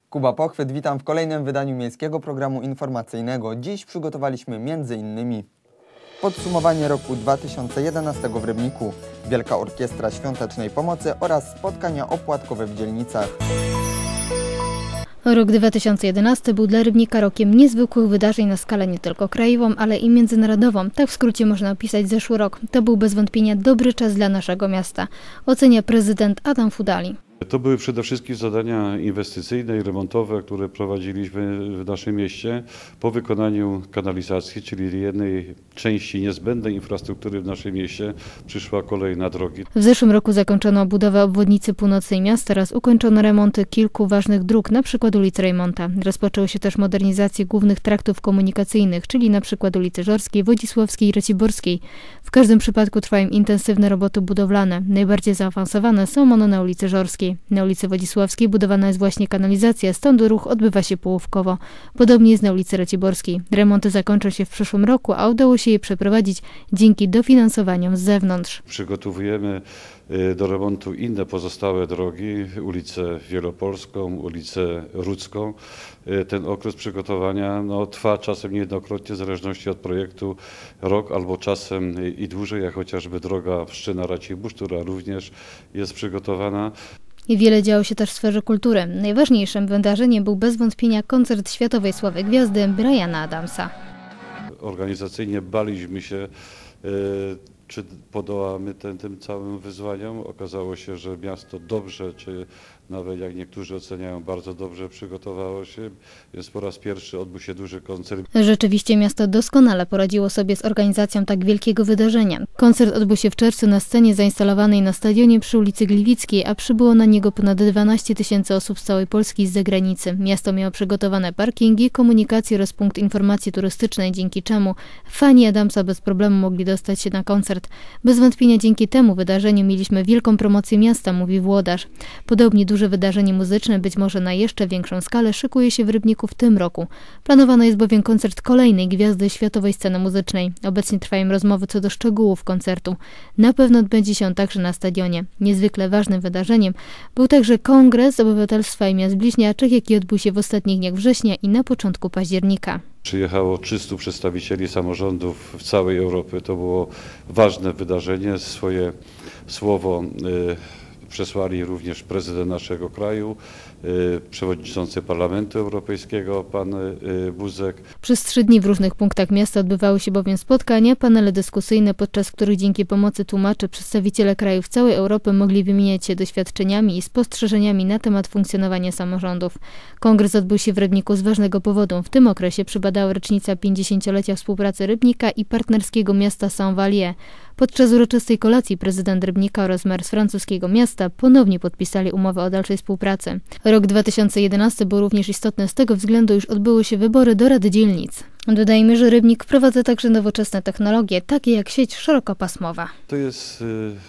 Kuba Pochwyt, witam w kolejnym wydaniu Miejskiego Programu Informacyjnego. Dziś przygotowaliśmy m.in. podsumowanie roku 2011 w Rybniku, Wielka Orkiestra Świątecznej Pomocy oraz spotkania opłatkowe w dzielnicach. Rok 2011 był dla Rybnika rokiem niezwykłych wydarzeń na skalę nie tylko krajową, ale i międzynarodową. Tak w skrócie można opisać zeszły rok. To był bez wątpienia dobry czas dla naszego miasta, ocenia prezydent Adam Fudali. To były przede wszystkim zadania inwestycyjne i remontowe, które prowadziliśmy w naszym mieście po wykonaniu kanalizacji, czyli jednej części niezbędnej infrastruktury w naszym mieście, przyszła kolej na drogi. W zeszłym roku zakończono budowę obwodnicy północnej miasta oraz ukończono remonty kilku ważnych dróg, np. ulicy Rejmonta. Rozpoczęły się też modernizacje głównych traktów komunikacyjnych, czyli np. ulicy Żorskiej, Wodzisławskiej i Raciborskiej. W każdym przypadku trwają intensywne roboty budowlane. Najbardziej zaawansowane są one na ulicy Żorskiej. Na ulicy Wodzisławskiej budowana jest właśnie kanalizacja, stąd ruch odbywa się połówkowo. Podobnie jest na ulicy Raciborskiej. Remonty zakończą się w przyszłym roku, a udało się je przeprowadzić dzięki dofinansowaniom z zewnątrz. Przygotowujemy do remontu inne pozostałe drogi, ulicę Wielopolską, ulicę Rudzką. Ten okres przygotowania trwa czasem niejednokrotnie, w zależności od projektu, rok albo czasem i dłużej, jak chociażby droga Pszczyna-Racibórz, która również jest przygotowana. I wiele działo się też w sferze kultury. Najważniejszym wydarzeniem był bez wątpienia koncert światowej sławy gwiazdy Briana Adamsa. Organizacyjnie baliśmy się, czy podołamy tym całym wyzwaniom. Okazało się, że miasto dobrze, czy nawet jak niektórzy oceniają, bardzo dobrze przygotowało się, więc po raz pierwszy odbył się duży koncert. Rzeczywiście miasto doskonale poradziło sobie z organizacją tak wielkiego wydarzenia. Koncert odbył się w czerwcu na scenie zainstalowanej na stadionie przy ulicy Gliwickiej, a przybyło na niego ponad 12 000 osób z całej Polski i z zagranicy. Miasto miało przygotowane parkingi, komunikację oraz punkt informacji turystycznej, dzięki czemu fani Adamsa bez problemu mogli dostać się na koncert. Bez wątpienia dzięki temu wydarzeniu mieliśmy wielką promocję miasta, mówi włodarz. Podobnie duże wydarzenie muzyczne, być może na jeszcze większą skalę, szykuje się w Rybniku w tym roku. Planowano jest bowiem koncert kolejnej gwiazdy światowej sceny muzycznej. Obecnie trwają rozmowy co do szczegółów koncertu. Na pewno odbędzie się on także na stadionie. Niezwykle ważnym wydarzeniem był także Kongres Obywatelstwa i Miast Bliźniaczych, jaki odbył się w ostatnich dniach września i na początku października. Przyjechało 300 przedstawicieli samorządów w całej Europie. To było ważne wydarzenie. Swoje słowo przesłali również prezydent naszego kraju, przewodniczący Parlamentu Europejskiego, pan Buzek. Przez 3 dni w różnych punktach miasta odbywały się bowiem spotkania, panele dyskusyjne, podczas których dzięki pomocy tłumaczy przedstawiciele krajów całej Europy mogli wymieniać się doświadczeniami i spostrzeżeniami na temat funkcjonowania samorządów. Kongres odbył się w Rybniku z ważnego powodu. W tym okresie przypadała rocznica 50-lecia współpracy Rybnika i partnerskiego miasta Saint-Vallier. Podczas uroczystej kolacji prezydent Rybnika oraz mer z francuskiego miasta ponownie podpisali umowę o dalszej współpracy. Rok 2011 był również istotny z tego względu, iż odbyły się wybory do Rady Dzielnic. Dodajmy, że Rybnik wprowadza także nowoczesne technologie, takie jak sieć szerokopasmowa. To jest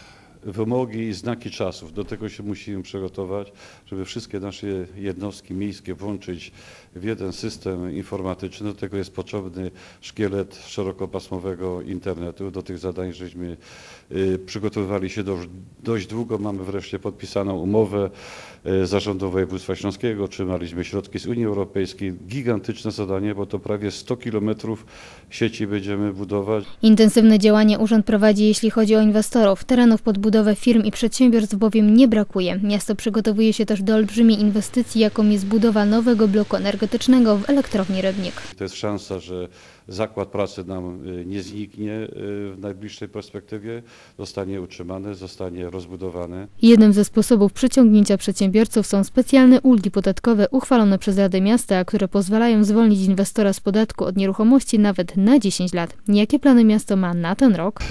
wymogi i znaki czasów. Do tego się musimy przygotować, żeby wszystkie nasze jednostki miejskie włączyć w jeden system informatyczny. Do tego jest potrzebny szkielet szerokopasmowego internetu. Do tych zadań żeśmy przygotowywali się dość długo. Mamy wreszcie podpisaną umowę zarządu województwa śląskiego. Otrzymaliśmy środki z Unii Europejskiej. Gigantyczne zadanie, bo to prawie 100 kilometrów sieci będziemy budować. Intensywne działania urząd prowadzi, jeśli chodzi o inwestorów. Terenów pod budowę firm i przedsiębiorstw bowiem nie brakuje. Miasto przygotowuje się też do olbrzymiej inwestycji, jaką jest budowa nowego bloku energetycznego w elektrowni Rybnik. To jest szansa, że zakład pracy nam nie zniknie w najbliższej perspektywie, zostanie utrzymany, zostanie rozbudowany. Jednym ze sposobów przyciągnięcia przedsiębiorców są specjalne ulgi podatkowe uchwalone przez Radę Miasta, które pozwalają zwolnić inwestora z podatku od nieruchomości nawet na 10 lat. Jakie plany miasto ma na ten rok?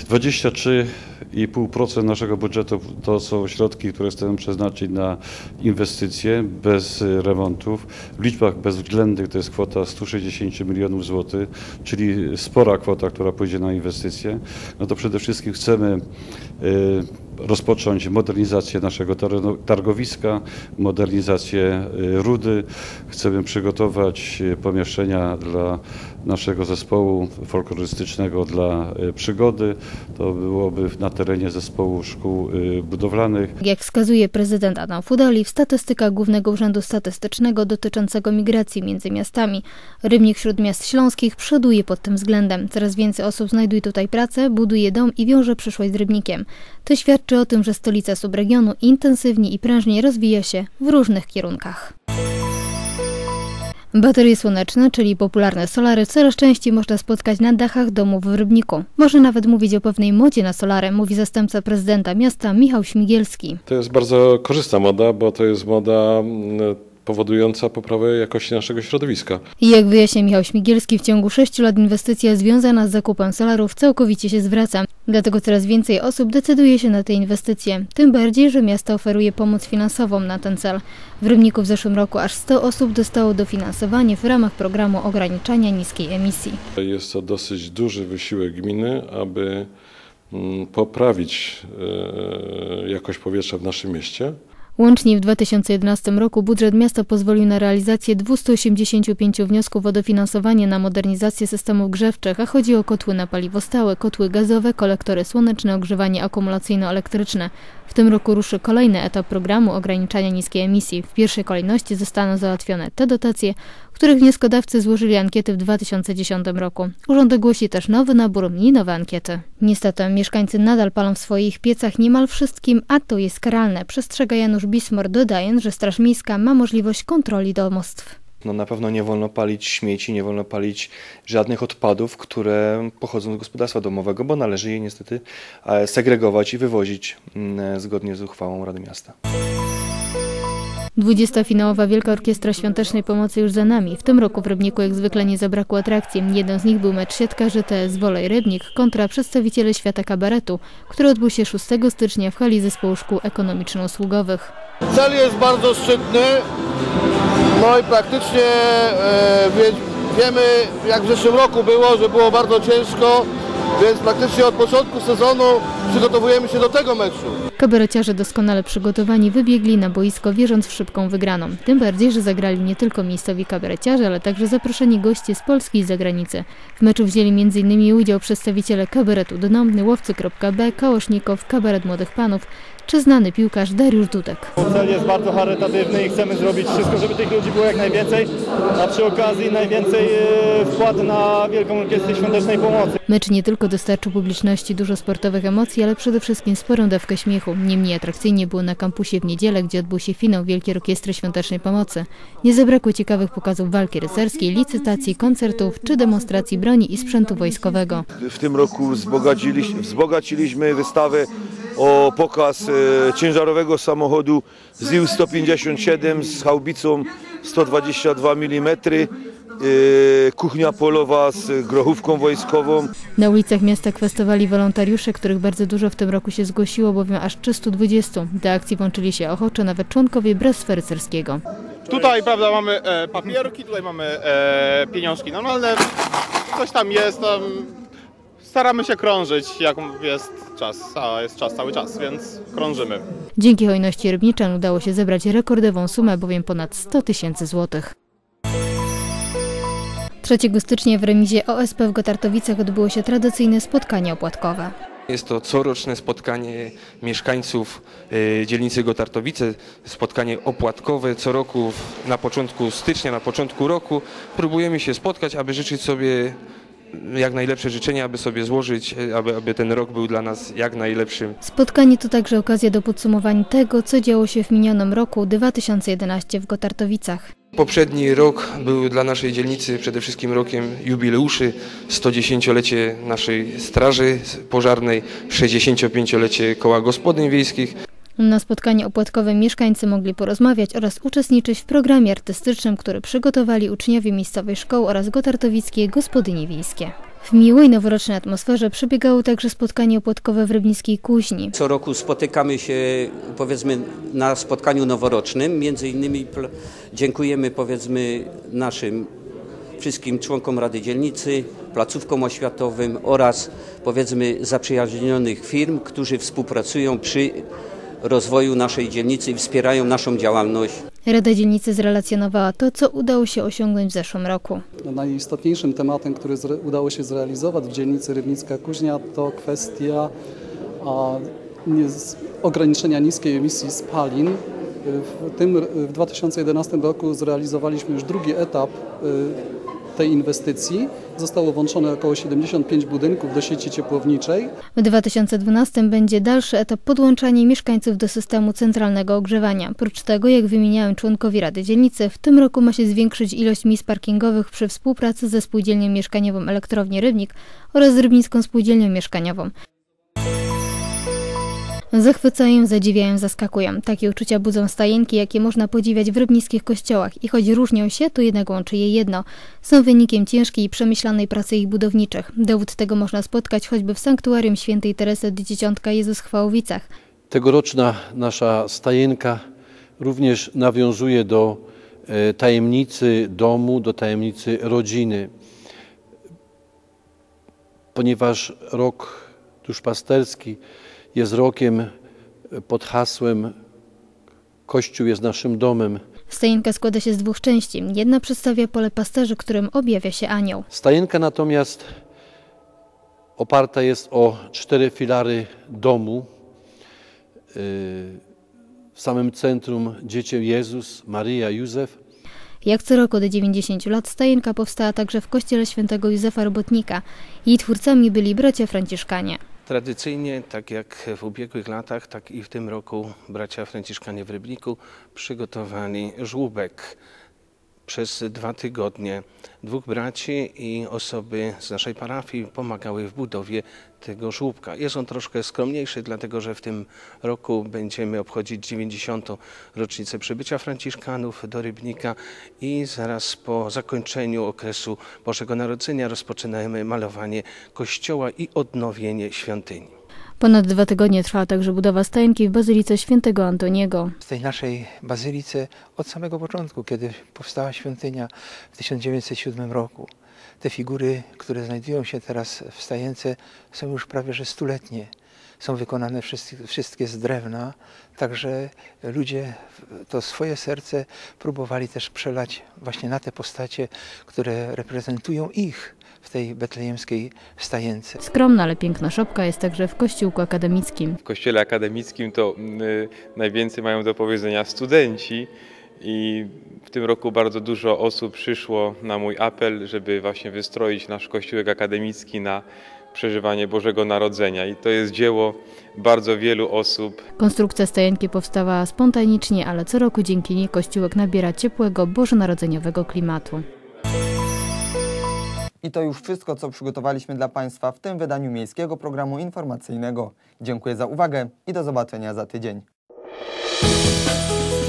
23,5% naszego budżetu to są środki, które chcemy przeznaczyć na inwestycje bez remontów. W liczbach bezwzględnych to jest kwota 160 milionów złotych, czyli spora kwota, która pójdzie na inwestycje. No to przede wszystkim chcemy rozpocząć modernizację naszego targowiska, modernizację rudy. Chcemy przygotować pomieszczenia dla naszego zespołu folklorystycznego dla przygody. To byłoby na terenie zespołu szkół budowlanych. Jak wskazuje prezydent Adam Fudali w statystykach Głównego Urzędu Statystycznego dotyczącego migracji między miastami, Rybnik wśród miast śląskich przoduje pod tym względem. Coraz więcej osób znajduje tutaj pracę, buduje dom i wiąże przyszłość z Rybnikiem. To świadczy o tym, że stolica subregionu intensywnie i prężnie rozwija się w różnych kierunkach. Baterie słoneczne, czyli popularne solary, coraz częściej można spotkać na dachach domów w Rybniku. Można nawet mówić o pewnej modzie na solary, mówi zastępca prezydenta miasta Michał Śmigielski. To jest bardzo korzystna moda, bo to jest moda powodująca poprawę jakości naszego środowiska. I jak wyjaśnia Michał Śmigielski, w ciągu 6 lat inwestycja związana z zakupem solarów całkowicie się zwraca. Dlatego coraz więcej osób decyduje się na te inwestycje. Tym bardziej, że miasto oferuje pomoc finansową na ten cel. W Rybniku w zeszłym roku aż 100 osób dostało dofinansowanie w ramach programu ograniczania niskiej emisji. Jest to dosyć duży wysiłek gminy, aby poprawić jakość powietrza w naszym mieście. Łącznie w 2011 roku budżet miasta pozwolił na realizację 285 wniosków o dofinansowanie na modernizację systemów grzewczych, a chodzi o kotły na paliwo stałe, kotły gazowe, kolektory słoneczne, ogrzewanie akumulacyjno-elektryczne. W tym roku ruszy kolejny etap programu ograniczania niskiej emisji. W pierwszej kolejności zostaną załatwione te dotacje, których wnioskodawcy złożyli ankiety w 2010 roku. Urząd ogłosi też nowy nabór i nowe ankiety. Niestety mieszkańcy nadal palą w swoich piecach niemal wszystkim, a to jest karalne, przestrzega Janusz Bismor, dodając, że Straż Miejska ma możliwość kontroli domostw. Na pewno nie wolno palić śmieci, nie wolno palić żadnych odpadów, które pochodzą z gospodarstwa domowego, bo należy je niestety segregować i wywozić zgodnie z uchwałą Rady Miasta. 20. finałowa Wielka Orkiestra Świątecznej Pomocy już za nami. W tym roku w Rybniku jak zwykle nie zabrakło atrakcji. Jeden z nich był mecz siatkarzy TS Wolej Rybnik kontra przedstawiciele świata kabaretu, który odbył się 6 stycznia w hali Zespołu Szkół Ekonomiczno-Usługowych. Cel jest bardzo szczytny, no i praktycznie wiemy, jak w zeszłym roku było, że było bardzo ciężko, więc praktycznie od początku sezonu przygotowujemy się do tego meczu. Kabareciarze doskonale przygotowani wybiegli na boisko, wierząc w szybką wygraną. Tym bardziej, że zagrali nie tylko miejscowi kabareciarze, ale także zaproszeni goście z Polski i z zagranicy. W meczu wzięli m.in. udział przedstawiciele kabaretu Dno, Łowcy.b, Kałosznikow, Kabaret Młodych Panów czy znany piłkarz Dariusz Dudek. Cel jest bardzo charytatywny i chcemy zrobić wszystko, żeby tych ludzi było jak najwięcej, a przy okazji najwięcej wkład na Wielką Orkiestrę Świątecznej Pomocy. Mecz nie tylko dostarczył publiczności dużo sportowych emocji, ale przede wszystkim sporą dawkę śmiechu. Nie mniej atrakcyjnie było na kampusie w niedzielę, gdzie odbył się finał Wielkiej Orkiestry Świątecznej Pomocy. Nie zabrakło ciekawych pokazów walki rycerskiej, licytacji, koncertów czy demonstracji broni i sprzętu wojskowego. W tym roku wzbogaciliśmy wystawę o pokaz ciężarowego samochodu ZiL-157 z haubicą 122 mm, kuchnia polowa z grochówką wojskową. Na ulicach miasta kwestowali wolontariusze, których bardzo dużo w tym roku się zgłosiło, bowiem aż 320. Do akcji włączyli się ochoczo nawet członkowie Bractwa Rycerskiego. Tutaj, prawda, mamy papierki, tutaj mamy pieniążki normalne, coś tam jest, staramy się krążyć, jak jest czas, a jest czas cały czas, więc krążymy. Dzięki hojności rybniczan udało się zebrać rekordową sumę, bowiem ponad 100 000 złotych. 3 stycznia w remizie OSP w Gotartowicach odbyło się tradycyjne spotkanie opłatkowe. Jest to coroczne spotkanie mieszkańców dzielnicy Gotartowice, spotkanie opłatkowe. Co roku na początku stycznia, na początku roku próbujemy się spotkać, aby życzyć sobie jak najlepsze życzenia, aby sobie złożyć, aby ten rok był dla nas jak najlepszym. Spotkanie to także okazja do podsumowania tego, co działo się w minionym roku 2011 w Gotartowicach. Poprzedni rok był dla naszej dzielnicy przede wszystkim rokiem jubileuszy, 110-lecie naszej Straży Pożarnej, 65-lecie Koła Gospodyń Wiejskich. Na spotkaniu opłatkowym mieszkańcy mogli porozmawiać oraz uczestniczyć w programie artystycznym, który przygotowali uczniowie miejscowej szkoły oraz gotartowickie gospodynie wiejskie. W miłej noworocznej atmosferze przebiegało także spotkanie opłatkowe w Rybnickiej Kuźni. Co roku spotykamy się, powiedzmy, na spotkaniu noworocznym. Między innymi dziękujemy, powiedzmy, naszym wszystkim członkom Rady Dzielnicy, placówkom oświatowym oraz powiedzmy zaprzyjaźnionych firm, którzy współpracują przy rozwoju naszej dzielnicy i wspierają naszą działalność. Rada Dzielnicy zrelacjonowała to, co udało się osiągnąć w zeszłym roku. Najistotniejszym tematem, który udało się zrealizować w dzielnicy Rybnicka-Kuźnia, to kwestia ograniczenia niskiej emisji spalin. W 2011 roku zrealizowaliśmy już drugi etap tej inwestycji. Zostało włączone około 75 budynków do sieci ciepłowniczej. W 2012 będzie dalszy etap podłączania mieszkańców do systemu centralnego ogrzewania. Prócz tego, jak wymieniają członkowie Rady Dzielnicy, w tym roku ma się zwiększyć ilość miejsc parkingowych przy współpracy ze Spółdzielnią Mieszkaniową Elektrowni Rybnik oraz z Rybnicką Spółdzielnią Mieszkaniową. Zachwycają, zadziwiają, zaskakują. Takie uczucia budzą stajenki, jakie można podziwiać w rybnickich kościołach. I choć różnią się, to jednak łączy je jedno. Są wynikiem ciężkiej i przemyślanej pracy ich budowniczych. Dowód tego można spotkać choćby w sanktuarium świętej Teresy Dzieciątka Jezus w Chwałowicach. Tegoroczna nasza stajenka również nawiązuje do tajemnicy domu, do tajemnicy rodziny. Ponieważ rok duszpasterski jest rokiem pod hasłem Kościół jest naszym domem. Stajenka składa się z dwóch części. Jedna przedstawia pole pasterzy, którym objawia się anioł. Stajenka natomiast oparta jest o 4 filary domu. W samym centrum Dziecię Jezus, Maryja, Józef. Jak co roku do 90 lat stajenka powstała także w kościele świętego Józefa Robotnika. Jej twórcami byli bracia franciszkanie. Tradycyjnie, tak jak w ubiegłych latach, tak i w tym roku bracia franciszkanie w Rybniku przygotowali żłóbek. Przez 2 tygodnie 2 braci i osoby z naszej parafii pomagały w budowie tego żłóbka. Jest on troszkę skromniejszy, dlatego że w tym roku będziemy obchodzić 90. rocznicę przybycia franciszkanów do Rybnika i zaraz po zakończeniu okresu Bożego Narodzenia rozpoczynamy malowanie kościoła i odnowienie świątyni. Ponad 2 tygodnie trwała także budowa stajenki w Bazylice Świętego Antoniego. W tej naszej bazylice od samego początku, kiedy powstała świątynia w 1907 roku, te figury, które znajdują się teraz w stajence, są już prawie że stuletnie. Są wykonane wszystkie z drewna, także ludzie to swoje serce próbowali też przelać właśnie na te postacie, które reprezentują ich w tej betlejemskiej stajence. Skromna, ale piękna szopka jest także w kościółku akademickim. W kościele akademickim to najwięcej mają do powiedzenia studenci i w tym roku bardzo dużo osób przyszło na mój apel, żeby właśnie wystroić nasz kościółek akademicki na przeżywanie Bożego Narodzenia i to jest dzieło bardzo wielu osób. Konstrukcja stajenki powstała spontanicznie, ale co roku dzięki niej kościółek nabiera ciepłego, bożonarodzeniowego klimatu. I to już wszystko, co przygotowaliśmy dla Państwa w tym wydaniu Miejskiego Programu Informacyjnego. Dziękuję za uwagę i do zobaczenia za tydzień.